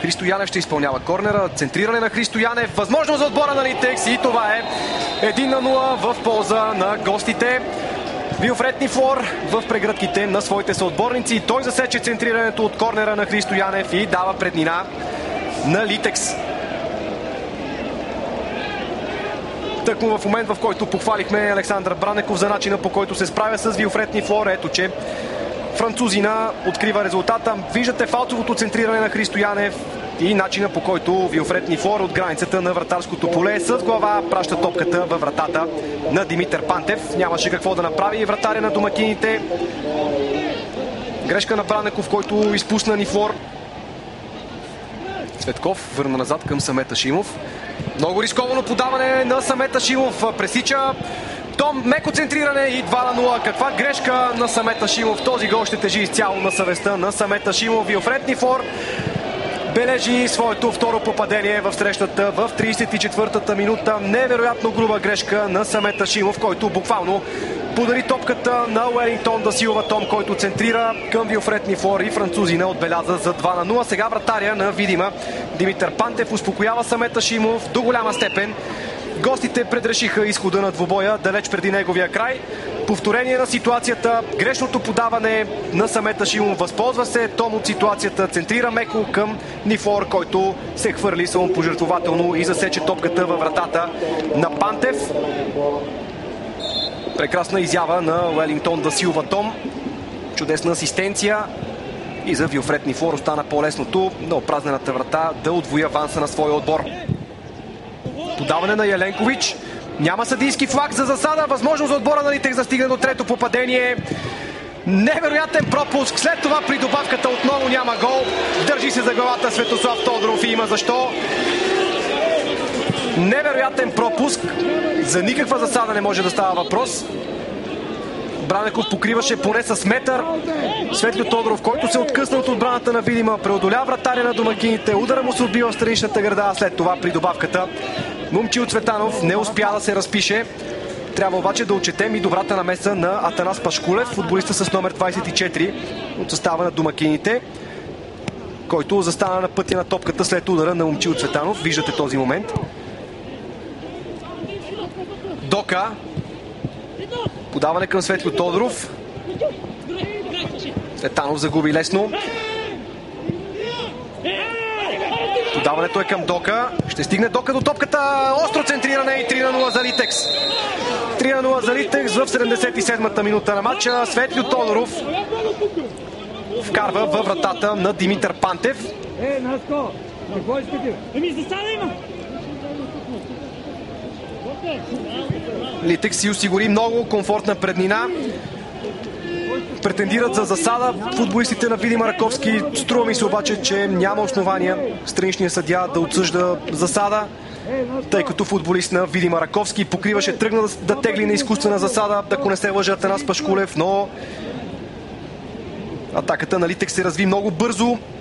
Христо Янев ще изпълнява корнера. Центриране на Христо Янев. Възможност за отбора на Литекс и това е 1-0 в полза на гостите. Вилфред Нифлор в прегръдките на своите съотборници. Той засече центрирането от корнера на Христо Янев и дава преднина на Литекс. Тъкмо в момент, в който похвалихме Александър Бранеков за начина, по който се справя с Вилфред Нифлор, ето че французина открива резултата. Виждате фалцовото центриране на Христо Янев и начина, по който Вилфред Нифлор от границата на вратарското поле с глава праща топката във вратата на Димитър Пантев. Нямаше какво да направи и вратаря на домакините. Грешка на Бранеков, който изпусна Нифлор. Цветков върна назад към Самет Ашимов. Много рисковано подаване на Самет Ашимов. Пресича Том, меко центриране и 2-0. Каква грешка на Самет Ашимов. Този гол ще тежи изцяло на съвестта на Самет Ашимов. Вилфред Нифлор бележи своето второ попадение в срещата в 34-та минута. Невероятно груба грешка на Самет Ашимов, който буквално подари топката на Уелингтон да Силва Том, който центрира към Вилфред Нифлор и французина отбеляза за 2-0. Сега вратаря на Видима Димитър Пантев успокоява Самет Ашимов до голяма степен. Гостите предрешиха изхода на двубоя далеч преди неговия край. Повторение на ситуацията, грешното подаване на Самет Ашимов, възползва се Том от ситуацията, центрира меко към Нифлор, който се хвърли самопожертвователно и засече топката във вратата на Пантев. Прекрасна изява на Уелингтон да Силва Том. Чудесна асистенция и за Вилфред Нифлор остана по-лесното на опразнената врата да удвои аванса на своя отбор. Подаване на Еленкович. Няма съдийски флаг за засада. Възможност за отбора на Литекс да стигне до трето попадение. Невероятен пропуск. След това при добавката отново няма гол. Държи се за главата Светослав Тодоров и има защо. Невероятен пропуск. За никаква засада не може да става въпрос. Бранеков покриваше поне с метър. Светлио Тодоров, който се откъсна от отбраната на Видима, преодоля вратаря на домакините. Удара му се отбива в страничната града, а след това при добавката Момчил Цветанов не успя да се разпише. Трябва обаче да отчетем и добрата намеса на Атанас Пашкулев, футболиста с номер 24 от състава на домакините, който застана на пътя на топката след удара на Момчил Цветанов. Виждате този момент. Дока. Подаване към Светлио Тодоров. Цветанов загуби лесно. Подаването е към Дока. Ще стигне Дока до топката. Остро центриране и 3-0 за Литекс. 3-0 за Литекс в 77-та минута на матча. Светлио Тодоров вкарва във вратата на Димитър Пантев. Литекс си осигури много комфортна преднина. Претендират за засада футболистите на Видима Раковски. Струва ми се обаче, че няма основания страничния съдия да отсъжда засада, тъй като футболист на Видима Раковски покриваше, тръгна да тегли на изкуствена засада, ако не се лъжа Атанас Пашкулев, но атаката на Литекс се разви много бързо.